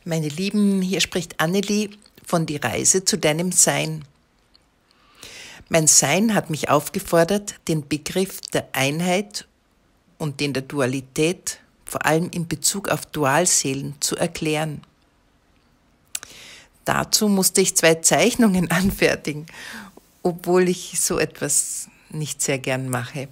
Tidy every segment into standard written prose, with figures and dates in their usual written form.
Meine Lieben, hier spricht Annelie von Die Reise zu deinem Sein. Mein Sein hat mich aufgefordert, den Begriff der Einheit und den der Dualität, vor allem in Bezug auf Dualseelen, zu erklären. Dazu musste ich 2 Zeichnungen anfertigen, obwohl ich so etwas nicht sehr gern mache.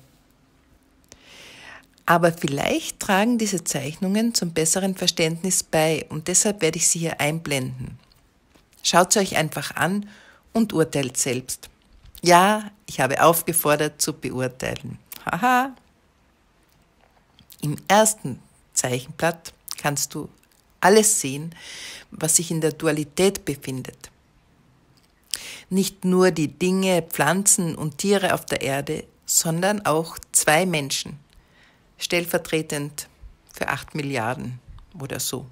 Aber vielleicht tragen diese Zeichnungen zum besseren Verständnis bei und deshalb werde ich sie hier einblenden. Schaut sie euch einfach an und urteilt selbst. Ja, ich habe aufgefordert zu beurteilen. Haha. Im ersten Zeichenblatt kannst du alles sehen, was sich in der Dualität befindet. Nicht nur die Dinge, Pflanzen und Tiere auf der Erde, sondern auch 2 Menschen. Stellvertretend für 8 Milliarden oder so.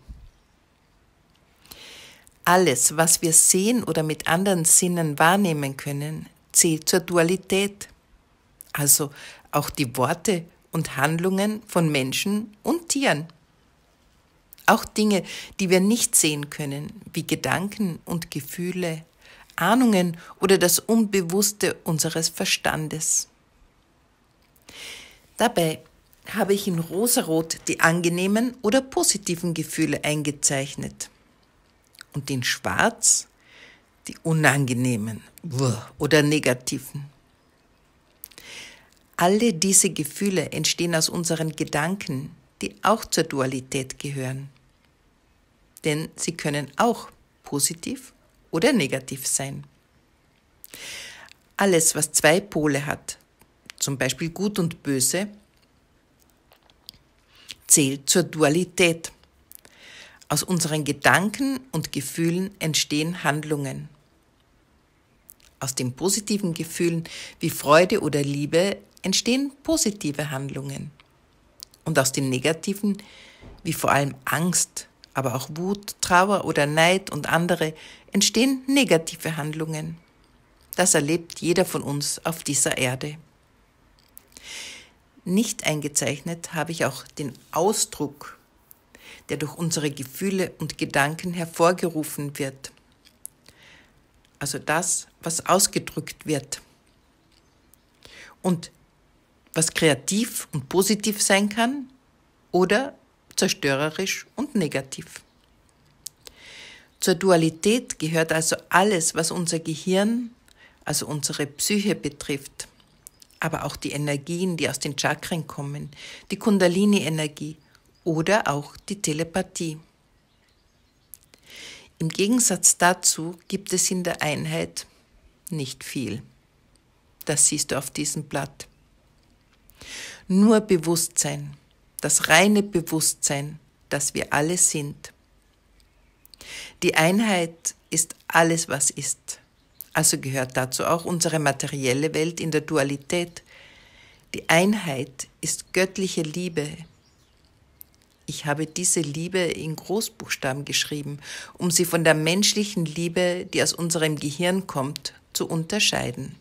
Alles, was wir sehen oder mit anderen Sinnen wahrnehmen können, zählt zur Dualität. Also auch die Worte und Handlungen von Menschen und Tieren. Auch Dinge, die wir nicht sehen können, wie Gedanken und Gefühle, Ahnungen oder das Unbewusste unseres Verstandes. Dabei habe ich in rosarot die angenehmen oder positiven Gefühle eingezeichnet und in schwarz die unangenehmen oder negativen. Alle diese Gefühle entstehen aus unseren Gedanken, die auch zur Dualität gehören. Denn sie können auch positiv oder negativ sein. Alles, was 2 Pole hat, zum Beispiel Gut und Böse, zählt zur Dualität. Aus unseren Gedanken und Gefühlen entstehen Handlungen. Aus den positiven Gefühlen wie Freude oder Liebe entstehen positive Handlungen. Und aus den negativen, wie vor allem Angst, aber auch Wut, Trauer oder Neid und andere, entstehen negative Handlungen. Das erlebt jeder von uns auf dieser Erde. Nicht eingezeichnet habe ich auch den Ausdruck, der durch unsere Gefühle und Gedanken hervorgerufen wird. Also das, was ausgedrückt wird. Und was kreativ und positiv sein kann oder zerstörerisch und negativ. Zur Dualität gehört also alles, was unser Gehirn, also unsere Psyche betrifft, aber auch die Energien, die aus den Chakren kommen, die Kundalini-Energie oder auch die Telepathie. Im Gegensatz dazu gibt es in der Einheit nicht viel. Das siehst du auf diesem Blatt. Nur Bewusstsein, das reine Bewusstsein, das wir alle sind. Die Einheit ist alles, was ist. Also gehört dazu auch unsere materielle Welt in der Dualität. Die Einheit ist göttliche Liebe. Ich habe diese Liebe in Großbuchstaben geschrieben, um sie von der menschlichen Liebe, die aus unserem Gehirn kommt, zu unterscheiden.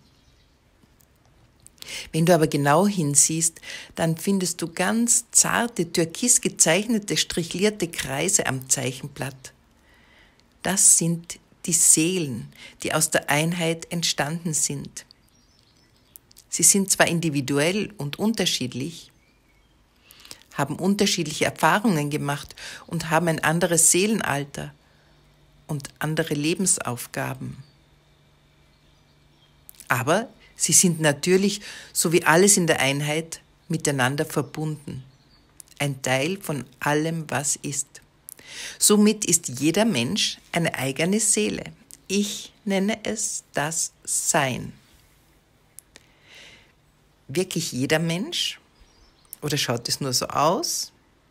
Wenn du aber genau hinsiehst, dann findest du ganz zarte, türkis gezeichnete, strichlierte Kreise am Zeichenblatt. Das sind die Seelen, die aus der Einheit entstanden sind. Sie sind zwar individuell und unterschiedlich, haben unterschiedliche Erfahrungen gemacht und haben ein anderes Seelenalter und andere Lebensaufgaben. Aber sie sind natürlich, so wie alles in der Einheit, miteinander verbunden. Ein Teil von allem, was ist. Somit ist jeder Mensch eine eigene Seele. Ich nenne es das Sein. Wirklich jeder Mensch? Oder schaut es nur so aus?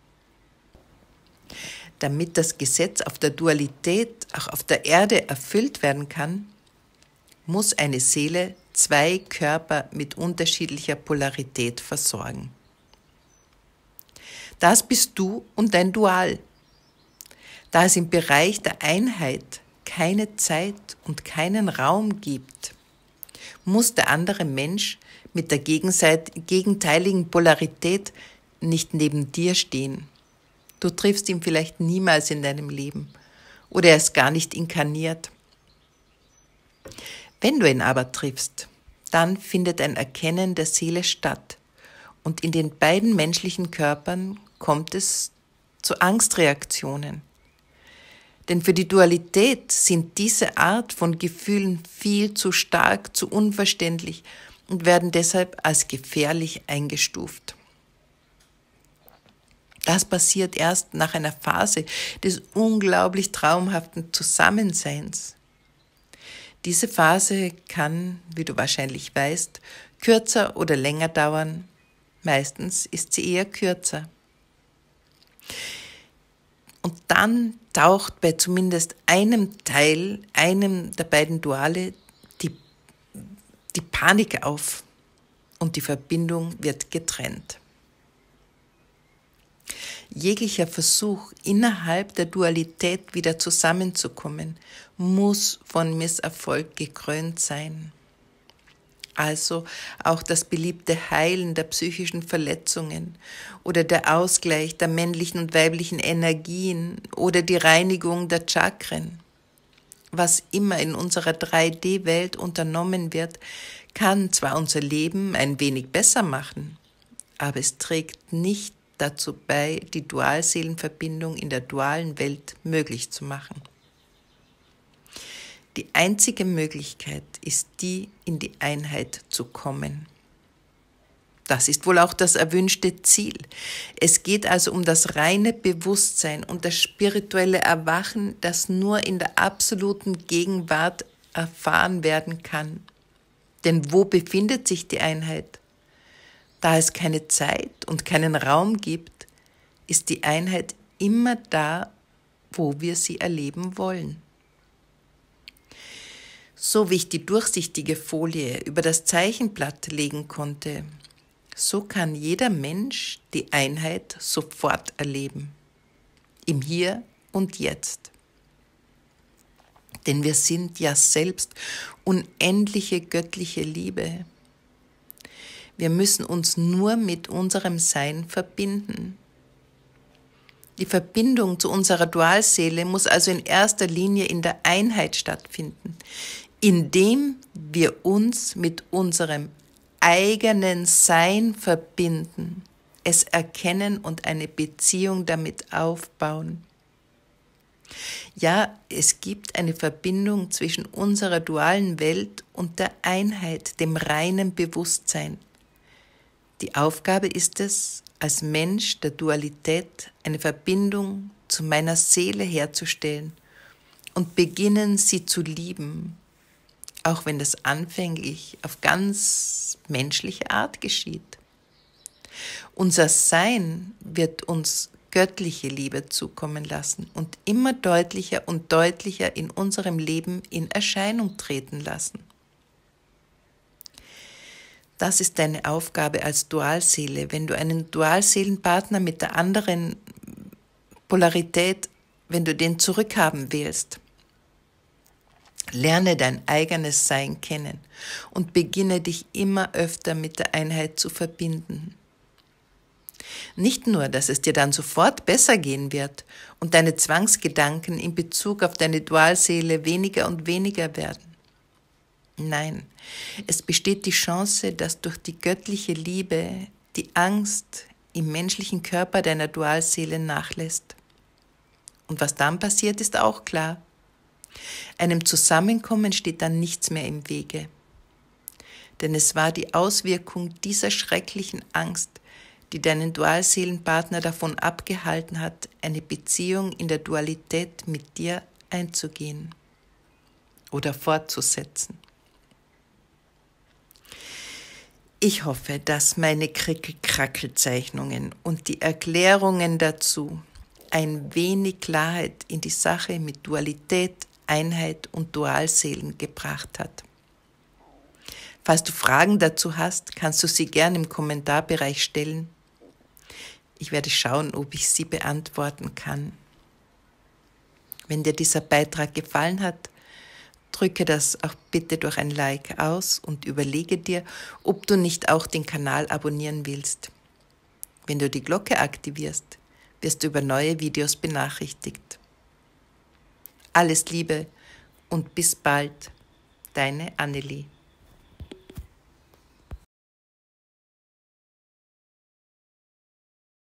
Damit das Gesetz auf der Dualität auch auf der Erde erfüllt werden kann, muss eine Seele 2 Körper mit unterschiedlicher Polarität versorgen. Das bist du und dein Dual. Da es im Bereich der Einheit keine Zeit und keinen Raum gibt, muss der andere Mensch mit der gegenteiligen Polarität nicht neben dir stehen. Du triffst ihn vielleicht niemals in deinem Leben, oder er ist gar nicht inkarniert. Wenn du ihn aber triffst, dann findet ein Erkennen der Seele statt und in den beiden menschlichen Körpern kommt es zu Angstreaktionen. Denn für die Dualität sind diese Art von Gefühlen viel zu stark, zu unverständlich und werden deshalb als gefährlich eingestuft. Das passiert erst nach einer Phase des unglaublich traumhaften Zusammenseins. Diese Phase kann, wie du wahrscheinlich weißt, kürzer oder länger dauern. Meistens ist sie eher kürzer. Und dann taucht bei zumindest einem Teil, einem der beiden Duale, die Panik auf und die Verbindung wird getrennt. Jeglicher Versuch, innerhalb der Dualität wieder zusammenzukommen, muss von Misserfolg gekrönt sein. Also auch das beliebte Heilen der psychischen Verletzungen oder der Ausgleich der männlichen und weiblichen Energien oder die Reinigung der Chakren. Was immer in unserer 3D-Welt unternommen wird, kann zwar unser Leben ein wenig besser machen, aber es trägt nicht dazu bei, die Dualseelenverbindung in der dualen Welt möglich zu machen. Die einzige Möglichkeit ist die, in die Einheit zu kommen. Das ist wohl auch das erwünschte Ziel. Es geht also um das reine Bewusstsein und das spirituelle Erwachen, das nur in der absoluten Gegenwart erfahren werden kann. Denn wo befindet sich die Einheit? Da es keine Zeit und keinen Raum gibt, ist die Einheit immer da, wo wir sie erleben wollen. So wie ich die durchsichtige Folie über das Zeichenblatt legen konnte, so kann jeder Mensch die Einheit sofort erleben. Im Hier und Jetzt. Denn wir sind ja selbst unendliche göttliche Liebe. Wir müssen uns nur mit unserem Sein verbinden. Die Verbindung zu unserer Dualseele muss also in erster Linie in der Einheit stattfinden, indem wir uns mit unserem eigenen Sein verbinden, es erkennen und eine Beziehung damit aufbauen. Ja, es gibt eine Verbindung zwischen unserer dualen Welt und der Einheit, dem reinen Bewusstsein. Die Aufgabe ist es, als Mensch der Dualität eine Verbindung zu meiner Seele herzustellen und beginnen, sie zu lieben, auch wenn das anfänglich auf ganz menschliche Art geschieht. Unser Sein wird uns göttliche Liebe zukommen lassen und immer deutlicher und deutlicher in unserem Leben in Erscheinung treten lassen. Das ist deine Aufgabe als Dualseele, wenn du einen Dualseelenpartner mit der anderen Polarität, wenn du den zurückhaben willst. Lerne dein eigenes Sein kennen und beginne dich immer öfter mit der Einheit zu verbinden. Nicht nur, dass es dir dann sofort besser gehen wird und deine Zwangsgedanken in Bezug auf deine Dualseele weniger und weniger werden. Nein, es besteht die Chance, dass durch die göttliche Liebe die Angst im menschlichen Körper deiner Dualseele nachlässt. Und was dann passiert, ist auch klar. Einem Zusammenkommen steht dann nichts mehr im Wege. Denn es war die Auswirkung dieser schrecklichen Angst, die deinen Dualseelenpartner davon abgehalten hat, eine Beziehung in der Dualität mit dir einzugehen oder fortzusetzen. Ich hoffe, dass meine Krickel-Krackel-Zeichnungen und die Erklärungen dazu ein wenig Klarheit in die Sache mit Dualität, Einheit und Dualseelen gebracht hat. Falls du Fragen dazu hast, kannst du sie gerne im Kommentarbereich stellen. Ich werde schauen, ob ich sie beantworten kann. Wenn dir dieser Beitrag gefallen hat, drücke das auch bitte durch ein Like aus und überlege dir, ob du nicht auch den Kanal abonnieren willst. Wenn du die Glocke aktivierst, wirst du über neue Videos benachrichtigt. Alles Liebe und bis bald, deine Annelie.